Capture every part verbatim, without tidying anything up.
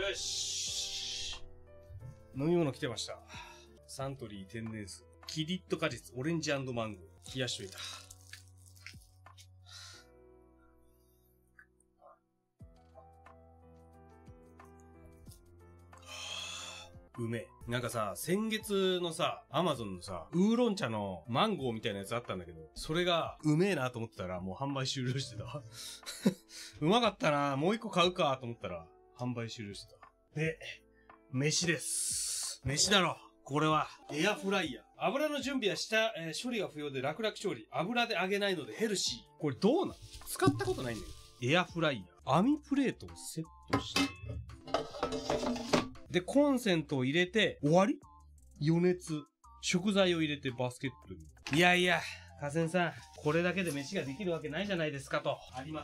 よし。飲み物来てました。サントリー天然水。キリッと果実、オレンジ&マンゴー。冷やしといた。うめえ。なんかさ、先月のさ、アマゾンのさ、ウーロン茶のマンゴーみたいなやつあったんだけど、それがうめえなと思ってたら、もう販売終了してた。うまかったな、もう一個買うかと思ったら、販売終了してた。で、飯です。飯だろ。これは、エアフライヤー。油の準備は下、えー、処理が不要で楽々調理。油で揚げないのでヘルシー。これどうなん？使ったことないんだけど。エアフライヤー。網プレートをセットして。で、コンセントを入れて、終わり？余熱。食材を入れてバスケットに。いやいや、河川さん、これだけで飯ができるわけないじゃないですかと。あります。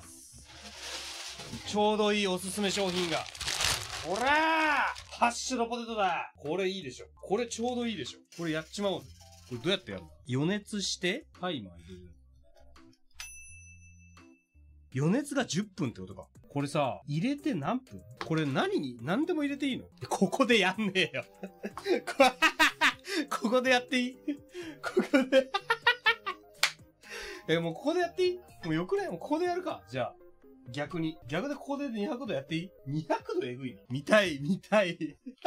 ちょうどいいおすすめ商品が。ほらー！ハッシュドポテトだ！これいいでしょ。これちょうどいいでしょ。これやっちまおうぜ。これどうやってやるの？余熱して、タイマー入れる。余熱がじゅっぷんってことか。これさ、入れて何分？これ何に、何でも入れていいの？ここでやんねえよ。ここでやっていい？ここで。え、もうここでやっていい？もうよくない？もうここでやるか。じゃあ。逆に。逆でここでにひゃくどやっていい？ にひゃく 度えぐいな。見たい、見たい。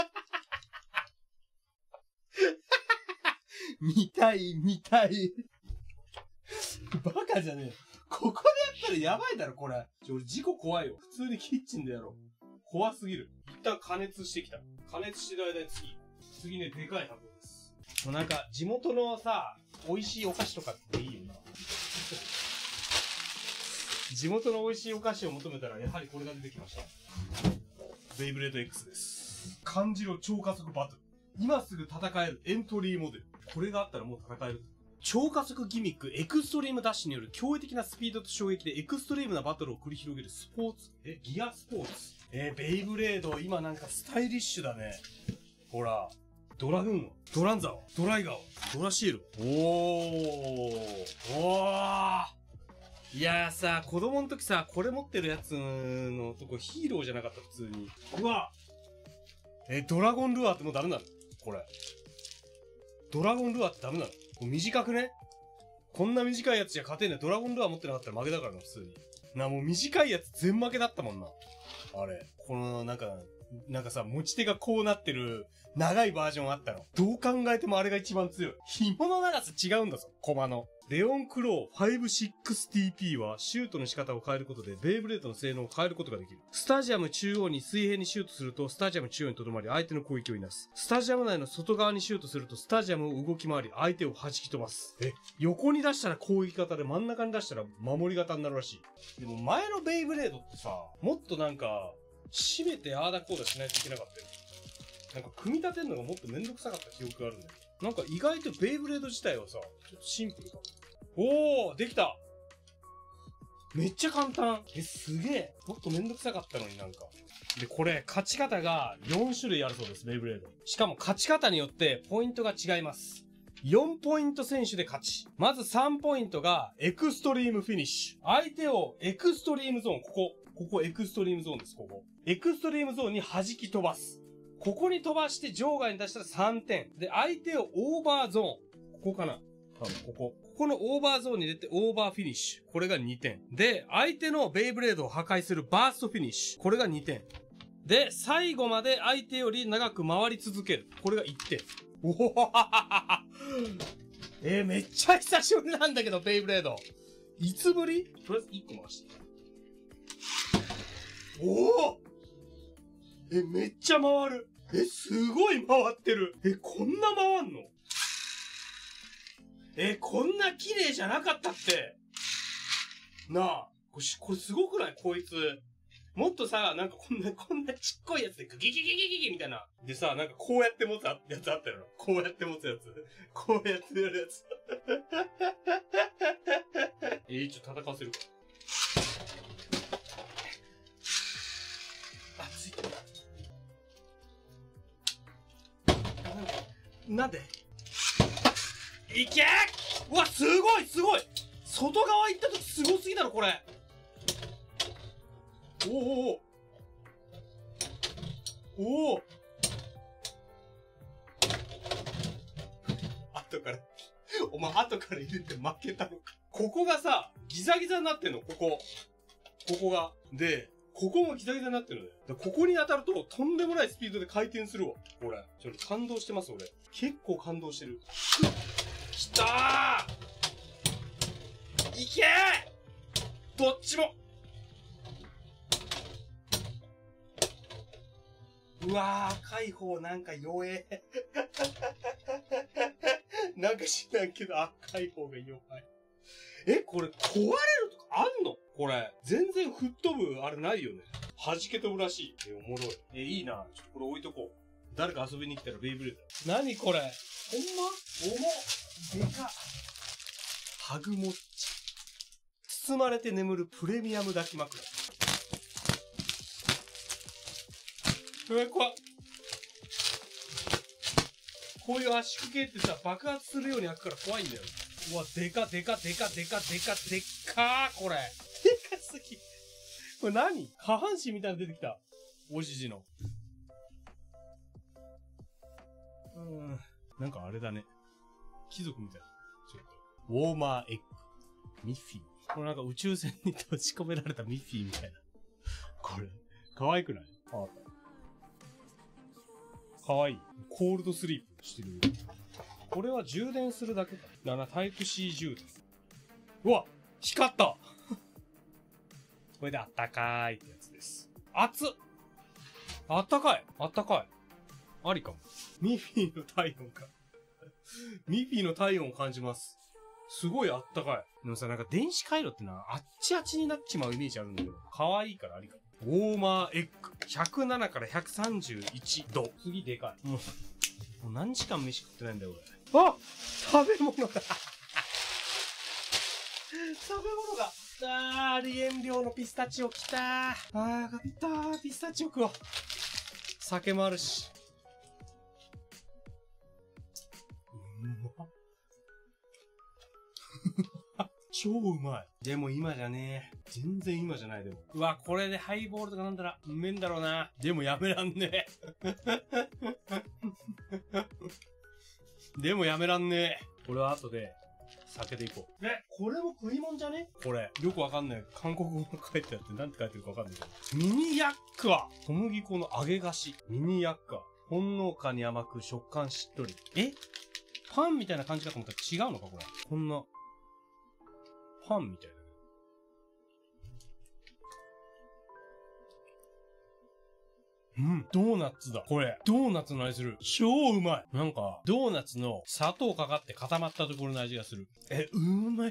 見たい、見たい。バカじゃねえ。ここでやったらやばいだろ、これ。ちょ、俺事故怖いよ。普通にキッチンでやろう。怖すぎる。一旦加熱してきた。加熱してる間に次。次ね、でかい箱です。もうなんか、地元のさ、美味しいお菓子とかっていいよな。地元の美味しいお菓子を求めたら、やはりこれが出てきました。ベイブレード X です。漢字の超加速バトル。今すぐ戦えるエントリーモデル。これがあったらもう戦える。超加速ギミック、エクストリームダッシュによる驚異的なスピードと衝撃でエクストリームなバトルを繰り広げるスポーツ。え、ギアスポーツ。えー、ベイブレード、今なんかスタイリッシュだね。ほら。ドラグーンはドランザはドライガーはドラシール。おー。おー。いやーさ、子供の時さ、これ持ってるやつのとこヒーローじゃなかった、普通に。うわえ、ドラゴンルアーってもうダメなの？これ。ドラゴンルアーってダメなの？短くね？こんな短いやつじゃ勝てんね。ドラゴンルアー持ってなかったら負けだからな、普通に。な、もう短いやつ全負けだったもんな。あれ。この、なんか、なんかさ、持ち手がこうなってる、長いバージョンあったの。どう考えてもあれが一番強い。紐の長さ違うんだぞ、コマの。レオンクロー ファイブシックスティーピー はシュートの仕方を変えることでベイブレードの性能を変えることができる。スタジアム中央に水平にシュートするとスタジアム中央に留まり相手の攻撃をいなす。スタジアム内の外側にシュートするとスタジアムを動き回り相手を弾き飛ばす。え、横に出したら攻撃型で真ん中に出したら守り型になるらしい。でも前のベイブレードってさ、もっとなんか、締めてあーだこうだしないといけなかったよ。なんか組み立てるのがもっとめんどくさかった記憶があるんだよ。なんか意外とベイブレード自体はさ、ちょっとシンプルかも。おー、できた！めっちゃ簡単。え、すげえ。もっとめんどくさかったのになんか。で、これ、勝ち方がよん種類あるそうです、ベイブレード。しかも勝ち方によってポイントが違います。よんポイント選手で勝ち。まずさんポイントがエクストリームフィニッシュ。相手をエクストリームゾーン、ここ。ここエクストリームゾーンです、ここ。エクストリームゾーンに弾き飛ばす。ここに飛ばして場外に出したらさんてん。で、相手をオーバーゾーン。ここかな？多分ここ。ここのオーバーゾーンに入れてオーバーフィニッシュ。これがにてん。で、相手のベイブレードを破壊するバーストフィニッシュ。これがにてん。で、最後まで相手より長く回り続ける。これがいってん。おほははは。えー、めっちゃ久しぶりなんだけど、ベイブレード。いつぶり？とりあえずいっこ回して。おお！え、めっちゃ回る。え、すごい回ってる。え、こんな回んの？え、こんな綺麗じゃなかったって。なあ。これ、これすごくない？こいつ。もっとさ、なんかこんな、こんなちっこいやつでグギギギギギギみたいな。でさ、なんかこうやって持つやつあったよな。こうやって持つやつ。こうやってやるやつ。えー、ちょっと戦わせるか。あ、ついた。なんでいけー！うわ、すごいすごい！外側行った時すごすぎだろ、これ。おおおおお後から、お前後から入れて負けたのか。ここがさ、ギザギザになってんの、ここ。ここが。で、ここもギザギザになってるのね。でここに当たると、とんでもないスピードで回転するわ。これ。ちょっと感動してます、俺。結構感動してる。きたーいけーどっちもうわー、赤い方なんか弱え。なんか知らんけど赤い方が弱い。え、これ壊れるとかあんのこれ。全然吹っ飛ぶあれないよね。弾け飛ぶらしい。え、おもろい。え、いいな。ちょっとこれ置いとこう。誰か遊びに来たらベイブレード。なにこれほんま重っ。でかっ。ハグモッチ。包まれて眠るプレミアム抱き枕。うわ、怖っ。こういう圧縮系ってさ、爆発するように開くから怖いんだよ。うわ、でかでかでかでかでかでっかー、これ。でかすぎ。これ何？下半身みたいなの出てきた。おじじの。うーん。なんかあれだね。貴族みたいな。ちょっと。ウォーマーエッグ。ミッフィー。これなんか宇宙船に閉じ込められたミッフィーみたいな。これ、可愛くない？ああ。かわいい。コールドスリープしてる。これは充電するだけか。だな、タイプ C 充電。うわ光ったこれであったかーいってやつです。熱っあったかいあったかいありかも。ミッフィーの体温か。ミッフィーの体温を感じます。すごいあったかい。でもさ、なんか電子回路ってな、あっちあっちになっちまうイメージあるんだけど、かわいいからありかも。ウォーマーエッグ。ひゃくななからひゃくさんじゅういちど。次でかい。もう、もう何時間飯食ってないんだよ、俺。あ食べ物だ食べ物だあー、アリエン量のピスタチオ来たー。あー、よかったー。ピスタチオ食おう。酒もあるし。うまっ。超うまい。でも今じゃねえ。全然今じゃないでも。うわ、これでハイボールとか飲んだらうめえんだろうな。でもやめらんねえ。でもやめらんねえ。これは後で酒でいこう。え、これも食い物じゃねこれ。よくわかんない。韓国語が書いてあってなんて書いてるかわかんないけど。ミニヤッカ小麦粉の揚げ菓子。ミニヤッカほんのかに甘く食感しっとり。えパンみたいな感じかと思ったら違うのかこれ。こんな。パンみたいな。うん、ドーナツだ。これ、ドーナツの味する。超うまい。なんか、ドーナツの砂糖かかって固まったところの味がする。え、うまい。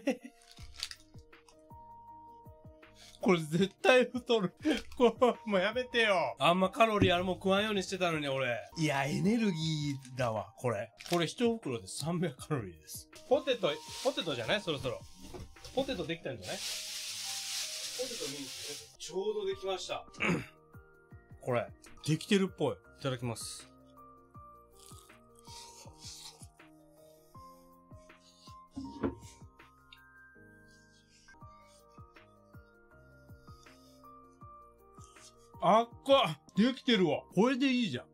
これ絶対太る。これ、もうやめてよ。あんまカロリーあれも食わんようにしてたのに俺。いや、エネルギーだわ、これ。これ一袋でさんびゃくカロリーです。ポテト、ポテトじゃないそろそろ。ポテトできたんじゃないポテト見に来て。ちょうどできました。これ、できてるっぽい。いただきます。あっかできてるわ。これでいいじゃん。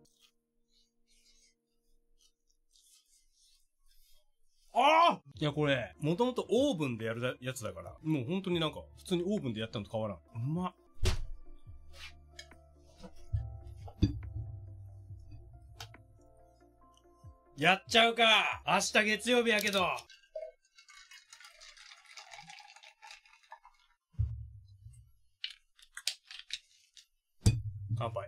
ああいや、これ、もともとオーブンでやるやつだから、もう本当になんか、普通にオーブンでやったのと変わらん。うまっ。やっちゃうか明日月曜日やけど乾杯。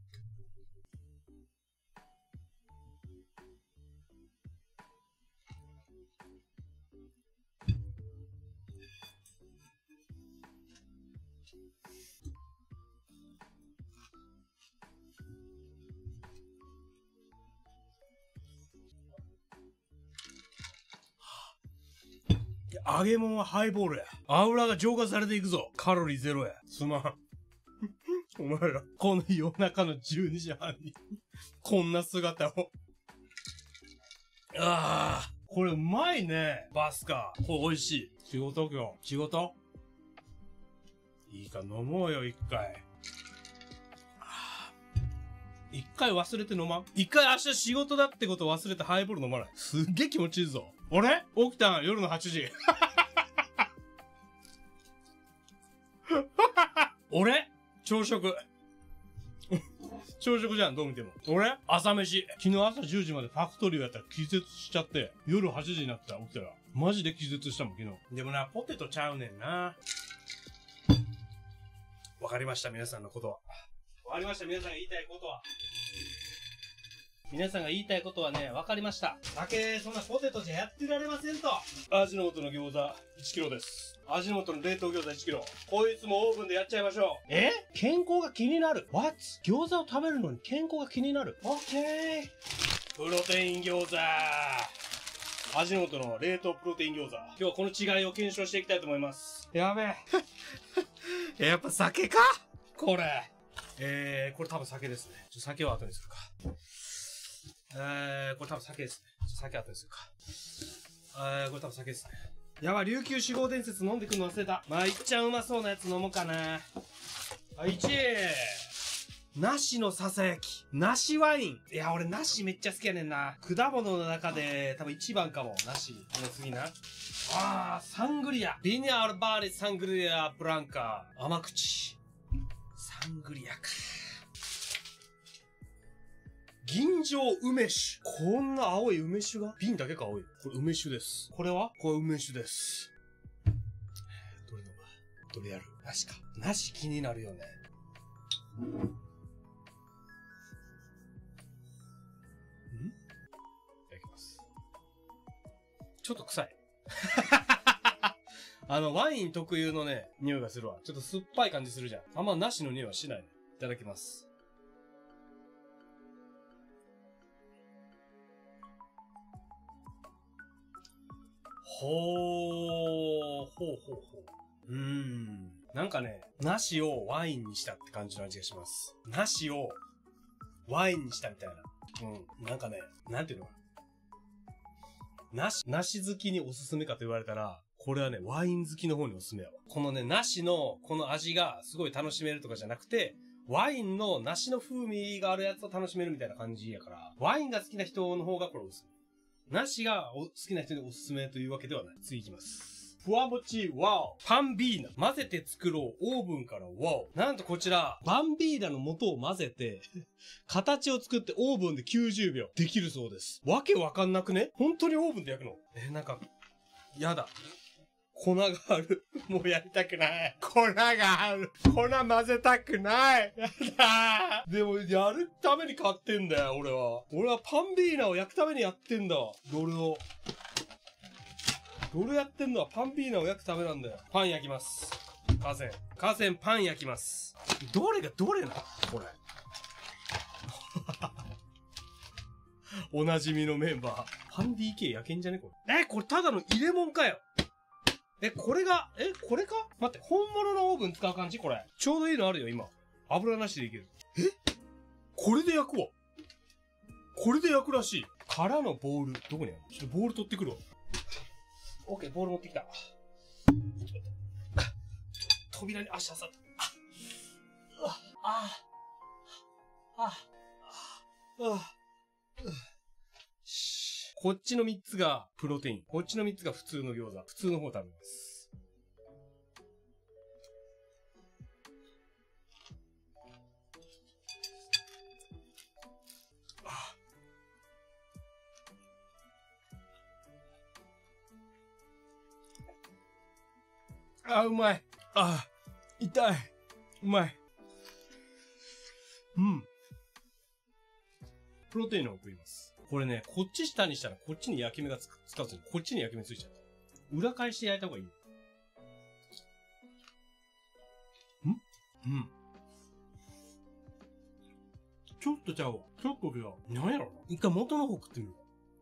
揚げ物はハイボールや。油が浄化されていくぞ。カロリーゼロや。すまん。お前ら、この夜中のじゅうにじはんに、こんな姿を。ああ、これうまいね。バスカ。これ美味しい。仕事今日。仕事いいか飲もうよ、一回。 一回忘れて飲まん？一回明日仕事だってこと忘れてハイボール飲まない？すっげえ気持ちいいぞ。あれ？起きたん夜のはちじ。俺？朝食。朝食じゃん、どう見ても。俺？朝飯。昨日朝じゅうじまでファクトリーをやったら気絶しちゃって、夜はちじになってた、起きたら。マジで気絶したもん、昨日。でもな、ポテトちゃうねんな。わかりました、皆さんのことは。わかりました、皆さんが言いたいことは。皆さんが言いたいことはね、わかりました。酒、そんなポテトじゃやってられませんと。味の素の餃子いちキロです。味の素の冷凍餃子いちキロ。こいつもオーブンでやっちゃいましょう。え？健康が気になる。What？ 餃子を食べるのに健康が気になる。オッケー。プロテイン餃子。味の素の冷凍プロテイン餃子。今日はこの違いを検証していきたいと思います。やべえ。やっぱ酒か？これ。えー、これ多分酒ですね。ちょっと酒は後にするか。えー、これ多分酒ですね。ちょっと酒後にするか。えー、これ多分酒ですね。やばい、琉球酒豪伝説飲んでくるの忘れた。まあ、いっちゃんうまそうなやつ飲もうかな。はい、いちい。梨のささやき。梨ワイン。いや、俺梨めっちゃ好きやねんな。果物の中で多分一番かも。梨。この次な。あー、サングリア。ビニャールバーレサングリアブランカ。甘口。サングリアか。吟醸梅酒。こんな青い梅酒が瓶だけか青い。これ梅酒です。これはこれ梅酒です。どれ飲む？どれやる？梨か。梨気になるよね。ん？いただきます。ちょっと臭い。あの、ワイン特有のね、匂いがするわ。ちょっと酸っぱい感じするじゃん。あんま梨の匂いはしないね。いただきます。ほー、ほうほうほう。うーん。なんかね、梨をワインにしたって感じの味がします。梨をワインにしたみたいな。うん。なんかね、なんていうのかな。梨、梨好きにおすすめかと言われたら、これはね、ワイン好きの方におすすめやわ。このね、梨のこの味がすごい楽しめるとかじゃなくて、ワインの梨の風味があるやつを楽しめるみたいな感じやから、ワインが好きな人の方がこれおすすめ。梨が好きな人におすすめというわけではない。次いきます。ふわもちワオ。パンビーナ。混ぜて作ろう。オーブンからワオ。なんとこちら、バンビーナの素を混ぜて、形を作ってオーブンできゅうじゅうびょうできるそうです。わけわかんなくね？本当にオーブンで焼くの？えー、なんか、やだ。粉がある。もうやりたくない。粉がある。粉混ぜたくない。やだー。でも、やるために買ってんだよ、俺は。俺はパンビーナを焼くためにやってんだ。どれを。どれやってんのはパンビーナを焼くためなんだよ。パン焼きます。河川。河川パン焼きます。どれがどれなのこれ。おなじみのメンバー。パン ディーケー 焼けんじゃねこれ。え、これただの入れ物かよ。え、これが、え、これか待って、本物のオーブン使う感じこれ。ちょうどいいのあるよ、今。油なしでいける。えこれで焼くわ。これで焼くらしい。空のボール、どこにあるの？ちょっとボール取ってくるわ。オッケー、ボール持ってきた。ちょっと待って。扉に足挟んだ。あ、あ、あ、あ、あ、こっちのみっつがプロテイン。こっちのみっつが普通の餃子。普通の方食べます。あ、あ、うまい。あ、痛い。うまい。うん。プロテインを食います。これね、こっち下にしたらこっちに焼き目がつく、つかずに、こっちに焼き目ついちゃった。裏返して焼いた方がいい。ん？うん。ちょっとちゃうわ。ちょっと違う。なんやろな。一回元の方食ってみるわ。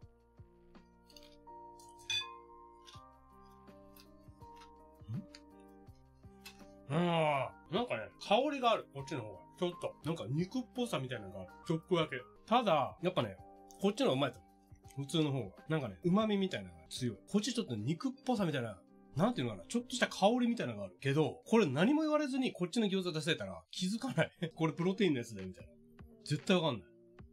ん？あー、なんかね、香りがある。こっちの方が。ちょっと。なんか肉っぽさみたいなのがある。ちょっとだけ。ただ、やっぱね、こっちの方がうまいと思う。普通の方が。なんかね、旨味みたいなのが強い。こっちちょっと肉っぽさみたいな、なんていうのかな。ちょっとした香りみたいなのがある。けど、これ何も言われずにこっちの餃子出せたら気づかない。これプロテインのやつだよ、みたいな。 絶対わかんない。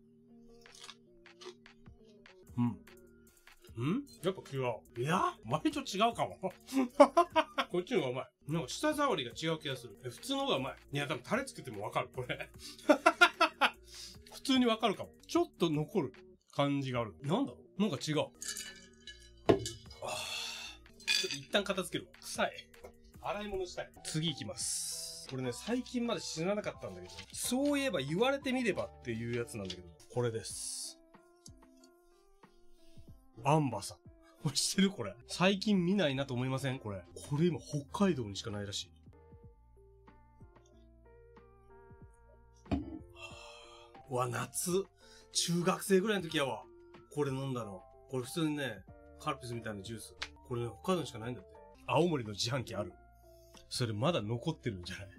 うん。んやっぱ違う。いや割と違うかも。こっちの方がうまい。なんか舌触りが違う気がする。普通の方がうまい。いや、多分タレつけてもわかる、これ。普通にわかるかも。ちょっと残る感じがある。なんだろうなんか違う。あちょっと一旦片付けるわ。臭い。洗い物したい。次行きます。これね、最近まで知らなかったんだけど、そういえば言われてみればっていうやつなんだけど、これです。アンバサ。これ知ってるこれ。最近見ないなと思いませんこれ。これ今北海道にしかないらしい。うわ、夏。中学生ぐらいの時やわ。これ飲んだの。これ普通にね、カルピスみたいなジュース。これね、北海道にしかないんだって。青森の自販機ある。それまだ残ってるんじゃない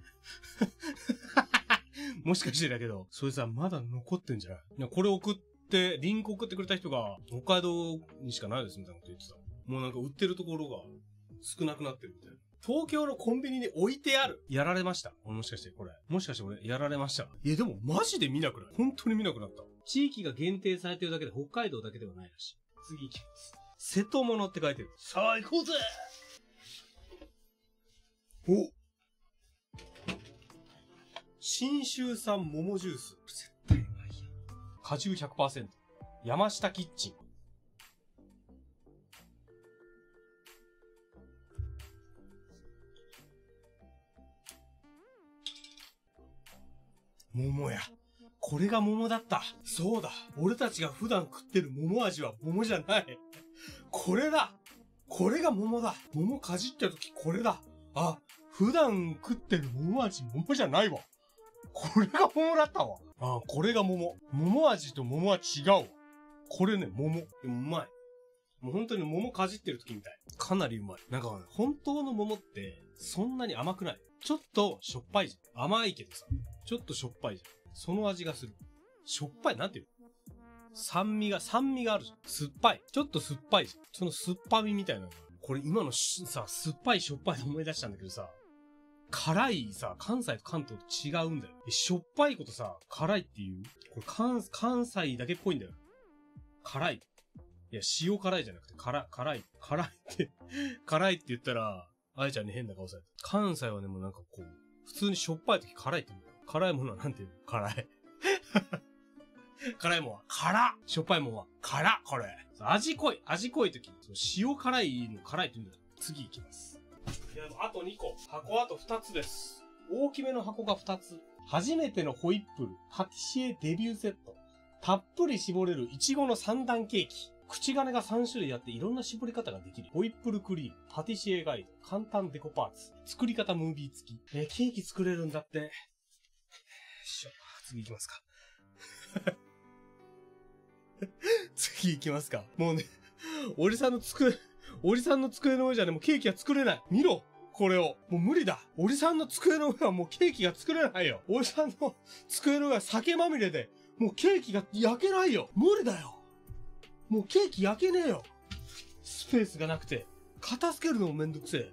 もしかしてだけど、それさ、まだ残ってんじゃないいやこれ送って、リンク送ってくれた人が、北海道にしかないですみたいなこと言ってた。もうなんか売ってるところが少なくなってるみたいな。東京のコンビニに置いてある。やられました。もしかしてこれ。もしかして俺、やられました。いやでもマジで見なくない本当に見なくなった。地域が限定されてるだけで北海道だけではないらしい。次行きます。瀬戸物って書いてる。さあ行こうぜお信州産桃ジュース。絶対うまいやん。果汁 ひゃくパーセント。山下キッチン。桃や。これが桃だった。そうだ。俺たちが普段食ってる桃味は桃じゃない。これだ。これが桃だ。桃かじった時これだ。あ、普段食ってる桃味桃じゃないわ。これが桃だったわ。あ、これが桃。桃味と桃は違うわ。これね、桃。でもうまい。もう本当に桃かじってる時みたい。かなりうまい。なんか、ね、本当の桃ってそんなに甘くない。ちょっとしょっぱいじゃん。甘いけどさ。ちょっとしょっぱいじゃん。その味がする。しょっぱいなんていうの酸味が、酸味があるじゃん。酸っぱい。ちょっと酸っぱいじゃん。その酸っぱみみたいなのが。これ今のさ、酸っぱいしょっぱいで思い出したんだけどさ、辛いさ、関西と関東と違うんだよ。しょっぱいことさ、辛いっていうこれ関、関西だけっぽいんだよ。辛い。いや、塩辛いじゃなくて、辛、辛い。辛いって、辛いって言ったら、あやちゃんに変な顔された。関西はね、もうなんかこう、普通にしょっぱい時辛いって言うんだよ。辛いものはなんて言うの辛い。辛いもんは辛っしょっぱいもんは辛っこれ。味濃い。味濃い時。塩辛いの辛いって言うんだよ。次行きます。いや、あとにこ。箱あとふたつです。大きめの箱がふたつ。初めてのホイップル。パティシエデビューセット。たっぷり絞れるイチゴの三段ケーキ。口金がさんしゅるいあっていろんな絞り方ができる。ホイップルクリーム。パティシエガイド。簡単デコパーツ。作り方ムービー付き。えー、ケーキ作れるんだって。よいしょ。次行きますか。次行きますか。もうね、おじさんの机、おじさんの机の上じゃね、もうケーキが作れない。見ろこれを。もう無理だ。おじさんの机の上はもうケーキが作れないよ。おじさんの机の上は酒まみれで、もうケーキが焼けないよ。無理だよ。もうケーキ焼けねえよ。スペースがなくて。片付けるのもめんどくせえ。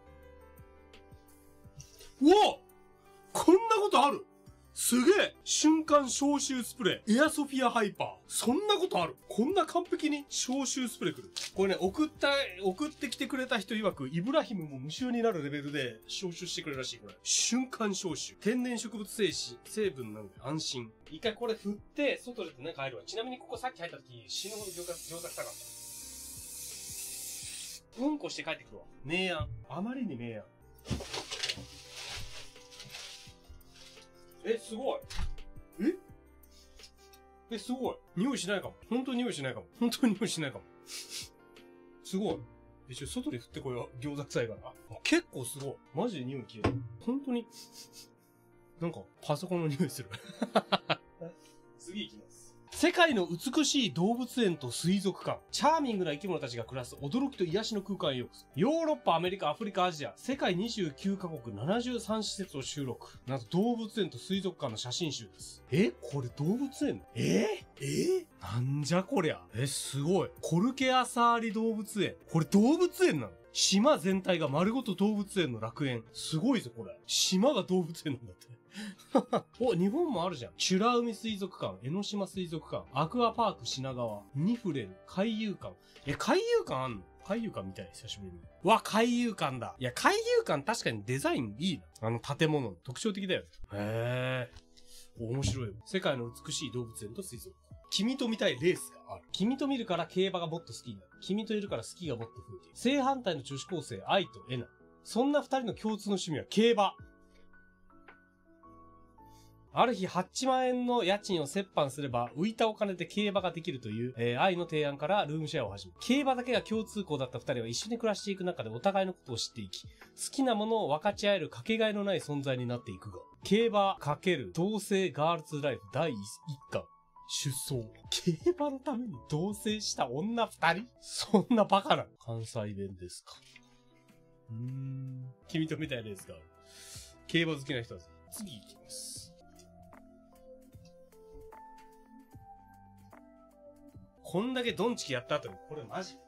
うわこんなことあるすげえ瞬間消臭スプレー。エアソフィアハイパー。そんなことあるこんな完璧に消臭スプレー来る。これね、送った、送ってきてくれた人曰く、イブラヒムも無臭になるレベルで消臭してくれるらしい、これ。瞬間消臭。天然植物性子、成分なので安心。一回これ振って、外出てなんか入るわ。ちなみにここさっき入った時、死ぬほど餃子、餃子臭かった。うんこして帰ってくるわ。明暗。あまりに明暗。え、すごい。ええ、すごい。匂いしないかも。本当に匂いしないかも。本当に匂いしないかも。すごい。一応外で振ってこよう。餃子臭いから。結構すごい。マジで匂い消える。本当に。なんか、パソコンの匂いする。次行きます。世界の美しい動物園と水族館。チャーミングな生き物たちが暮らす驚きと癒しの空間へようこそ。ヨーロッパ、アメリカ、アフリカ、アジア、世界にじゅうきゅうカ国ななじゅうさん施設を収録。なんと動物園と水族館の写真集です。えこれ動物園ええなんじゃこりゃ。え、すごい。コルケアサーリ動物園。これ動物園なの島全体が丸ごと動物園の楽園。すごいぞ、これ。島が動物園なんだって。お、日本もあるじゃん。美ら海水族館、江ノ島水族館、アクアパーク品川、ニフレル、海遊館。え、海遊館あんの？海遊館みたい、久しぶりに。うわ、海遊館だ。いや、海遊館確かにデザインいいな。あの建物の特徴的だよね。へー。面白いよ。世界の美しい動物園と水族館。君と見たいレースがある。君と見るから競馬がもっと好きになる。君といるからスキーがもっと増えている。正反対の女子高生、愛とエナ。そんな二人の共通の趣味は競馬。ある日はちまんえんの家賃を折半すれば浮いたお金で競馬ができるという、えー、愛の提案からルームシェアを始め、競馬だけが共通項だった二人は一緒に暮らしていく中でお互いのことを知っていき、好きなものを分かち合えるかけがえのない存在になっていくが、競馬×同性ガールズライフだいいっかん出走。競馬のために同棲した女二人？そんなバカな。関西弁ですか。うーん。君と見たいレースがある。競馬好きな人は次行きます。こんだけドンチキやった後に、これマジ？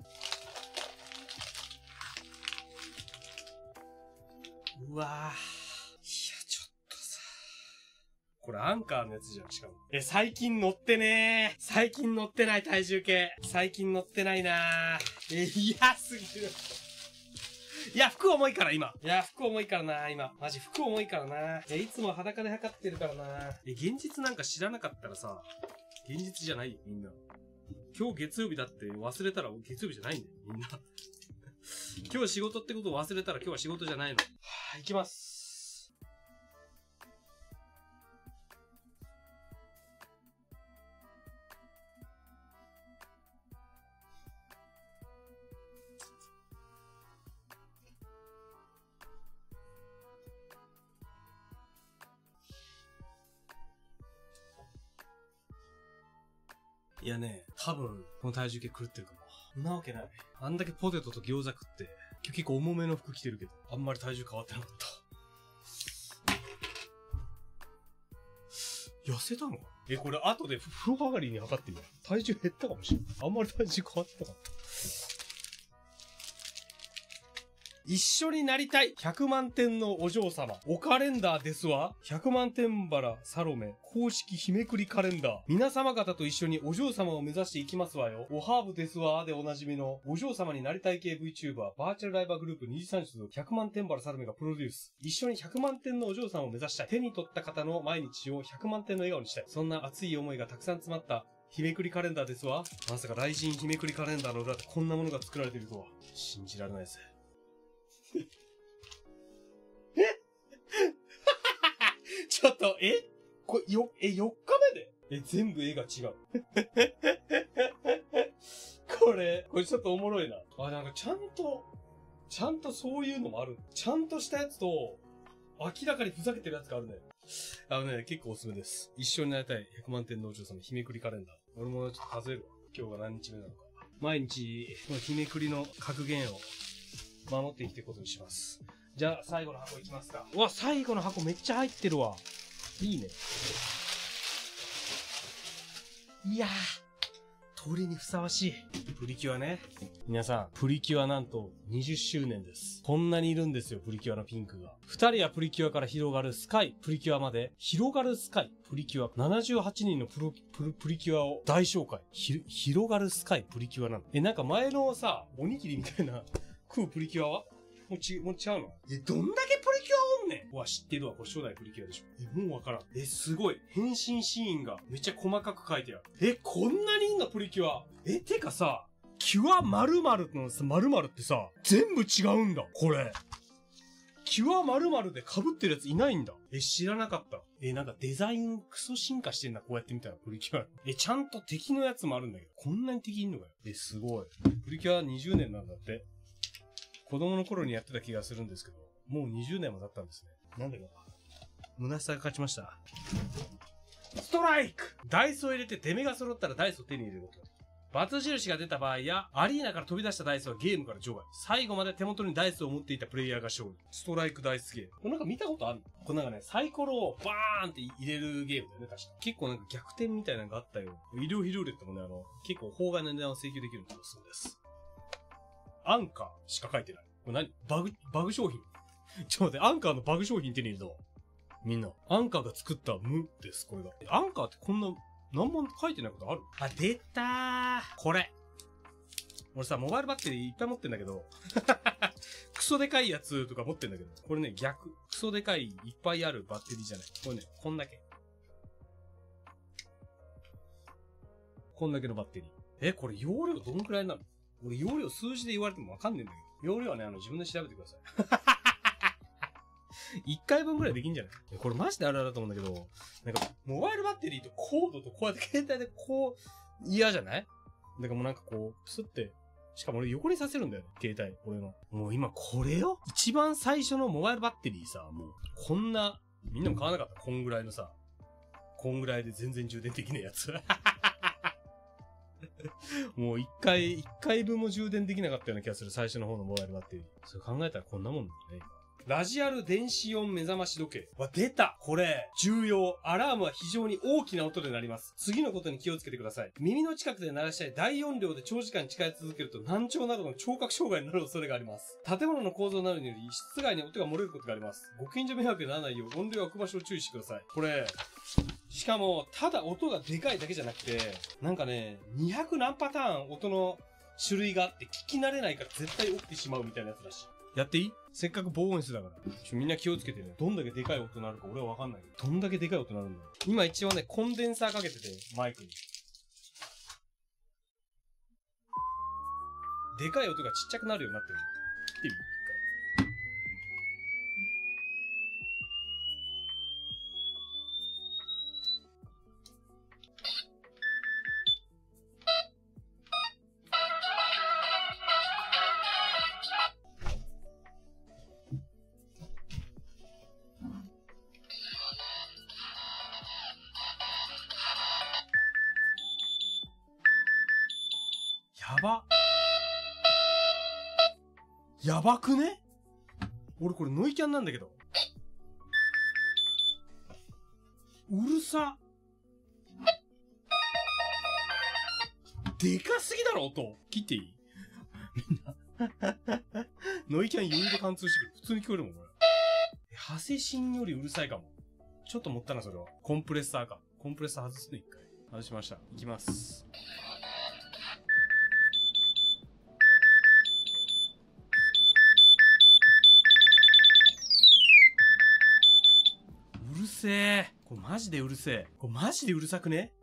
うわぁ。いや、ちょっとさ。これアンカーのやつじゃん、しかも。え、最近乗ってねー。最近乗ってない体重計。最近乗ってないなー。え、嫌すぎる。いや、服重いから今。いや、服重いからな今。マジ服重いからな。いや、いつも裸で測ってるからな。え、現実なんか知らなかったらさ、現実じゃないよ、みんな。今日月曜日だって忘れたら月曜日じゃないんだよ、みんな。今日仕事ってことを忘れたら今日は仕事じゃないの。はぁ、行きます。いやね、多分、この体重計狂ってるかも。そんなわけない。あんだけポテトと餃子食って、今日結構重めの服着てるけど、あんまり体重変わってなかった。痩せたの？え、これ後で風呂上がりに測ってみる。体重減ったかもしれない。あんまり体重変わってなかった。一緒になりたいひゃくまんてんのお嬢様。おカレンダーですわ。ひゃくまんてんバラサロメ公式日めくりカレンダー。皆様方と一緒にお嬢様を目指していきますわよ。おハーブですわでおなじみのお嬢様になりたい系 VTuber バーチャルライバーグループにじゅうさん所属ひゃくまんてんバラサロメがプロデュース。一緒にひゃくまんてんのお嬢様を目指したい。手に取った方の毎日をひゃくまんてんの笑顔にしたい。そんな熱い思いがたくさん詰まった日めくりカレンダーですわ。まさか雷神日めくりカレンダーの裏でこんなものが作られているとは信じられないぜ。ちょっと、えこれ、よ、え、よっかめでえ、全部絵が違う。これ、これちょっとおもろいな。あ、なんかちゃんと、ちゃんとそういうのもある。ちゃんとしたやつと、明らかにふざけてるやつがあるね。あのね、結構おすすめです。一緒になりたいひゃくまんてんのお嬢様日めくりカレンダー。俺もちょっと数えるわ。今日が何日目なのか。毎日、この日めくりの格言を守っていきていくことにします。じゃあ、最後の箱いきますか。うわ、最後の箱めっちゃ入ってるわ。いいね。いやー、鳥にふさわしい。プリキュアね。皆さん、プリキュアなんとにじゅっしゅうねんです。こんなにいるんですよ、プリキュアのピンクが。二人はプリキュアから広がるスカイ、プリキュアまで、広がるスカイ、プリキュア、ななじゅうはちにんのプロ、プル、プリキュアを大紹介。ひ、広がるスカイ、プリキュアなの。え、なんか前のさ、おにぎりみたいな、食うプリキュアはもうち、もうちゃうの？え、どんだけプリキュアおんねん。うわ、知ってるわ。これ初代プリキュアでしょ。え、もうわからん。え、すごい。変身シーンがめっちゃ細かく書いてある。え、こんなにいんのプリキュア。え、てかさ、キュア〇〇のさ、〇〇ってさ、全部違うんだ。これ。キュア〇〇で被ってるやついないんだ。え、知らなかった。え、なんかデザインクソ進化してんな。こうやって見たらプリキュア。え、ちゃんと敵のやつもあるんだけど。こんなに敵いんのかよ。え、すごい。プリキュアにじゅうねんなんだって。子供の頃にやってた気がするんですけど、もうにじゅうねんも経ったんですね。なんだかな。虚しさが勝ちました。ストライク！ダイスを入れて出目が揃ったらダイスを手に入れること。バツ印が出た場合や、アリーナから飛び出したダイスはゲームから除外。最後まで手元にダイスを持っていたプレイヤーが勝利。ストライクダイスゲーム。これなんか見たことあるの？これなんかね、サイコロをバーンって入れるゲームだよね、確か。結構なんか逆転みたいなのがあったよ。医療費ルーレットもね、あの、結構法外な値段を請求できるのがおすすめです。アンカーしか書いてない。 これ何バグ、バグ商品ちょっと待って、アンカーのバグ商品手に入れたわ。みんな。アンカーが作った無です、これが。アンカーってこんな、何も書いてないことある？あ、出たー。これ。俺さ、モバイルバッテリーいっぱい持ってんだけど、クソでかいやつとか持ってんだけど、これね、逆。クソでかいいっぱいあるバッテリーじゃない。これね、こんだけ。こんだけのバッテリー。え、これ容量どんくらいなの？俺容量数字で言われてもわかんねえんだけど。容量はね、あの、自分で調べてください。いっかいぶんくらいできんじゃない？これマジであるあるだと思うんだけど、なんか、モバイルバッテリーとコードとこうやって携帯でこう、嫌じゃない？だからもうなんかこう、プスって、しかも俺横にさせるんだよね、携帯、俺の。もう今これよ？一番最初のモバイルバッテリーさ、もう、こんな、みんなも買わなかった？こんぐらいのさ、こんぐらいで全然充電できねえやつ。もう一回、一回分も充電できなかったような気がする、最初の方のモバイルバッテリー。それ考えたらこんなもんだよね。ラジアル電子音目覚まし時計。わ、出た！これ、重要。アラームは非常に大きな音で鳴ります。次のことに気をつけてください。耳の近くで鳴らしたい大音量で長時間使い続けると難聴などの聴覚障害になる恐れがあります。建物の構造などにより室外に音が漏れることがあります。ご近所迷惑にならないよう音量や置く場所を注意してください。これ、しかも、ただ音がでかいだけじゃなくて、なんかね、にひゃく何パターン音の種類があって聞き慣れないから絶対起きてしまうみたいなやつらしい。やっていい？せっかく防音室だから。ちょ、みんな気をつけてね。どんだけでかい音鳴るか俺はわかんないけど。どんだけでかい音鳴るんだよ。今一応ね、コンデンサーかけてて、マイクに。でかい音がちっちゃくなるようになってる。切ってみ？やば。やばくね？俺これノイキャンなんだけど。うるさ。でかすぎだろ、音。切っていい？みんな。ノイキャン余裕で貫通してくる。普通に聞こえるもん、これ。ハセシンよりうるさいかも。ちょっと持ったな、それは。コンプレッサーか。コンプレッサー外すね、一回。外しました。いきます。うるせえ。これマジでうるせえ。これマジでうるさくね？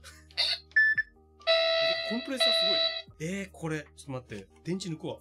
コンプレッサーすごい。えー、これ、ちょっと待って。電池抜くわ。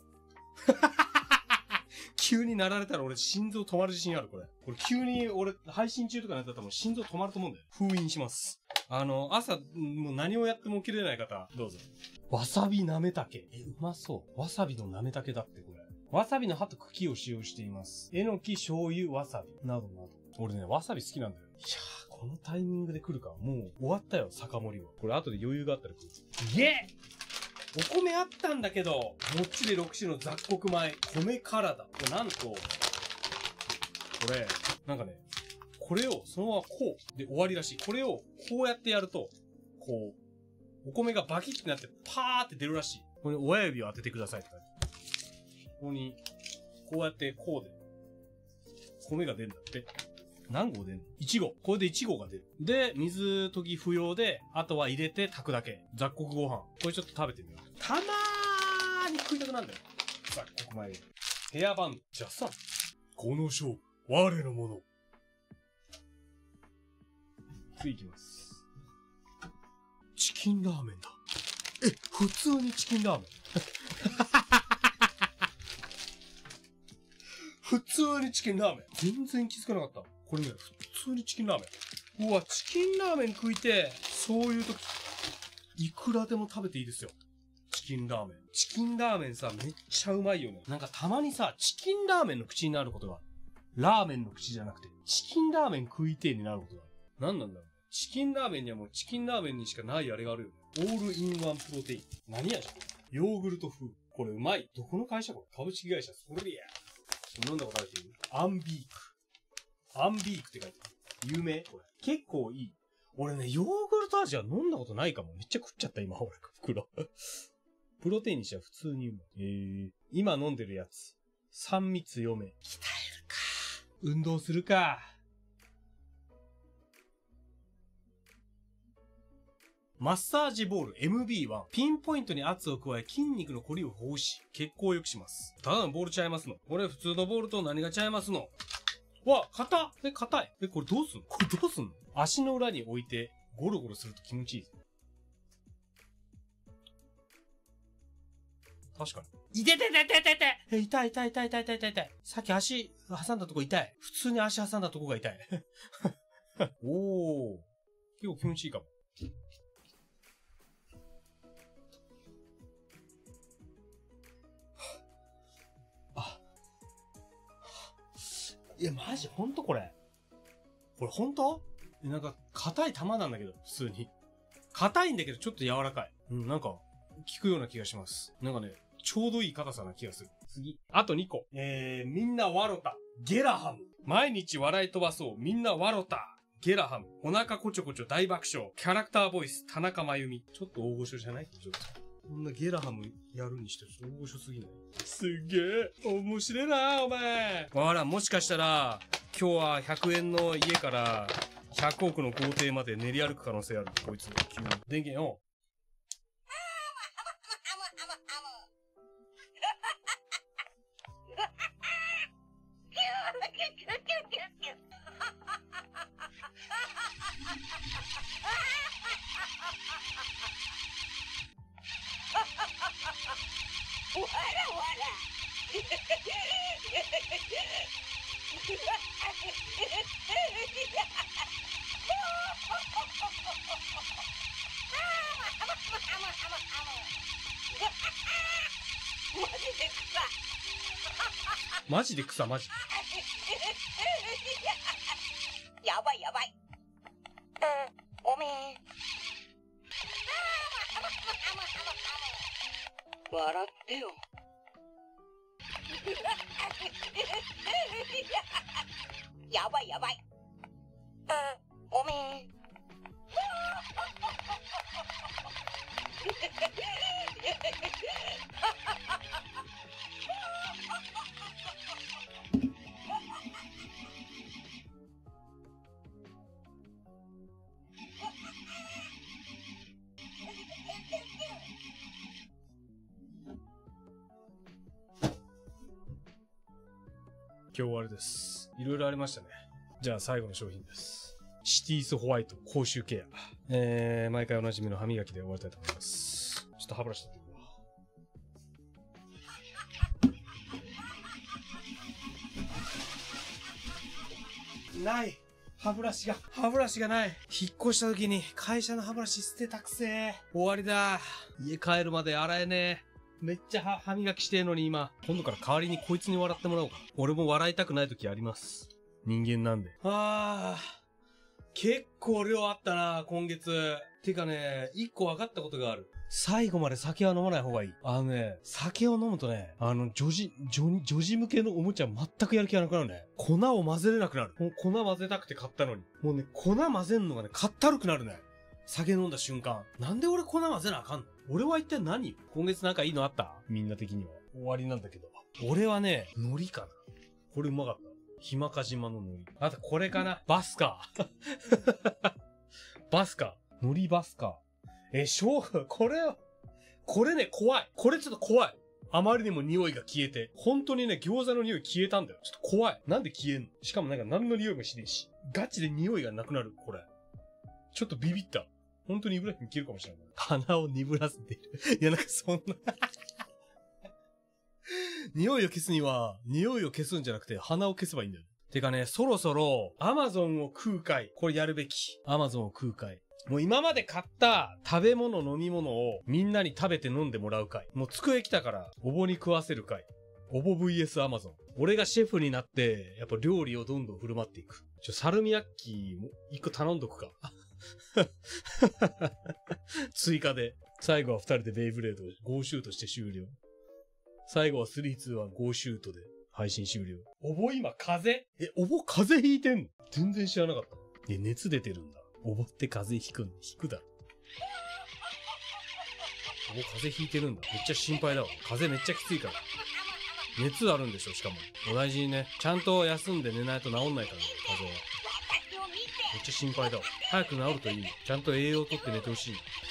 急に鳴られたら俺心臓止まる自信ある、これ。これ急に俺、配信中とかになったらもう心臓止まると思うんだよ。封印します。あの、朝、もう何をやっても起きれない方、どうぞ。わさびなめたけ。え、うまそう。わさびのなめたけだって、これ。わさびの葉と茎を使用しています。えのき、醤油、わさび。などなど。俺ね、わさび好きなんだよ。いやー、このタイミングで来るか。もう終わったよ、酒盛りは。これ後で余裕があったら来る。いえ！お米あったんだけど、もっちりろく種の雑穀米、米からだ。これなんと、これ、なんかね、これをそのままこうで終わりらしい。これをこうやってやると、こう、お米がバキッてなってパーって出るらしい。これ親指を当ててくださいって書いてある。ここに、こうやってこうで、米が出るんだって。何号出んの ?いち 号。これでいち号が出る。で、水溶き不要で、あとは入れて炊くだけ。雑穀ご飯。これちょっと食べてみよう。たまーに食いたくなんだよ。雑穀米。ヘアバンド。じゃあさ、この勝負、我のもの。次いきます。チキンラーメンだ。え、普通にチキンラーメン。普通にチキンラーメン。全然気づかなかった。これね、普通にチキンラーメン。うわ、チキンラーメン食いて、そういう時、いくらでも食べていいですよ。チキンラーメン。チキンラーメンさ、めっちゃうまいよね。なんかたまにさ、チキンラーメンの口になることがある。ラーメンの口じゃなくて、チキンラーメン食いてえになることがある。なんなんだろう。チキンラーメンにはもうチキンラーメンにしかないあれがあるよね。オールインワンプロテイン。何やじゃん。ヨーグルト風。これうまい。どこの会社これ株式会社それや。飲んだことある人いる？アンビーク。アンビークって書いてある。有名？これ。結構いい。俺ね、ヨーグルト味は飲んだことないかも。めっちゃ食っちゃった、今、俺、袋。プロテインにしては普通にうまい。えー、今飲んでるやつ。 さん密読め。鍛えるか。運動するか。マッサージボール エムビーワン。ピンポイントに圧を加え筋肉の凝りをほぐし、血行を良くします。ただのボールちゃいますの。これ普通のボールと何がちゃいますの。わ、硬っ。え、硬い。え、これどうすんの？これどうすんの？足の裏に置いてゴロゴロすると気持ちいい。確かに。いててててててえ、痛い痛い痛い痛い痛い痛い痛い。さっき足挟んだとこ痛い。普通に足挟んだとこが痛い。おー。結構気持ちいいかも。あ。いや、マジほんとこれ。これほんと？なんか、硬い玉なんだけど、普通に。硬いんだけど、ちょっと柔らかい。うん、なんか、効くような気がします。なんかね、ちょうどいい硬さな気がする。次。あとにこ。えー、みんなわろた。ゲラハム。毎日笑い飛ばそう。みんなわろた。ゲラハム。お腹こちょこちょ大爆笑。キャラクターボイス。田中真由美。ちょっと大御所じゃない？ちょっと。こんなゲラハムやるにしてちょっと大御所すぎない？すげえ。面白いなお前。ほら、もしかしたら、今日はひゃくえんの家からひゃくおくの豪邸まで練り歩く可能性ある。こいつ。急に。電源を。マジで草、マジ。 やばいやばい。うん、ごめん。笑ってよ。やばいやばい。うん、ごめん。 今日終わりです。いろいろありましたね。じゃあ最後の商品です。シティースホワイト口臭ケア。えー、毎回おなじみの歯磨きで終わりたいと思います。ちょっと歯ブラシ取ってくわ。ない。歯ブラシが、歯ブラシがない。引っ越した時に会社の歯ブラシ捨てたくせー。終わりだ。家帰るまで洗えねえ。めっちゃ歯、歯磨きしてんのに今。今度から代わりにこいつに笑ってもらおうか。俺も笑いたくない時あります。人間なんで。あー。結構量あったな、今月。てかね、一個分かったことがある。最後まで酒は飲まない方がいい。あのね、酒を飲むとね、あの、女児、女、女児向けのおもちゃ全くやる気がなくなるね。粉を混ぜれなくなる。もう粉混ぜたくて買ったのに。もうね、粉混ぜんのがね、かったるくなるね。酒飲んだ瞬間。なんで俺粉混ぜなあかんの？俺は一体何？今月なんかいいのあった？みんな的には。終わりなんだけど。俺はね、海苔かな。これうまかった。ひまか島の海苔。あとこれかな。バスカー。バスカー。海苔バスカー。え、しょう、これ、これね、怖い。これちょっと怖い。あまりにも匂いが消えて。本当にね、餃子の匂い消えたんだよ。ちょっと怖い。なんで消えんの？しかもなんか何の匂いもしねえし。ガチで匂いがなくなる、これ。ちょっとビビった。本当にイブラヒム消えるかもしれない。鼻を鈍らせている。いや、なんかそんな。匂いを消すには、匂いを消すんじゃなくて鼻を消せばいいんだよ。てかね、そろそろ、アマゾンを食う会。これやるべき。アマゾンを食う会。もう今まで買った食べ物飲み物をみんなに食べて飲んでもらう会。もう机来たから、おぼに食わせる会。おぼ ブイエス アマゾン。俺がシェフになって、やっぱ料理をどんどん振る舞っていく。ちょ、サルミヤッキーも一個頼んどくか。追加で。最後は二人でベイブレードをゴーシュートして終了。最後はスリーツーはゴーシュートで配信終了。おぼ今風邪？え、おぼ風邪ひいてんの？全然知らなかった。え、熱出てるんだ。おぼって風邪ひくん？ひくだろ。おぼ風邪ひいてるんだ。めっちゃ心配だわ。風邪めっちゃきついから。 熱あるんでしょ、しかも。お大事にね。ちゃんと休んで寝ないと治んないからね、風邪は。めっちゃ心配だわ。早く治るといい。ちゃんと栄養をとって寝てほしい。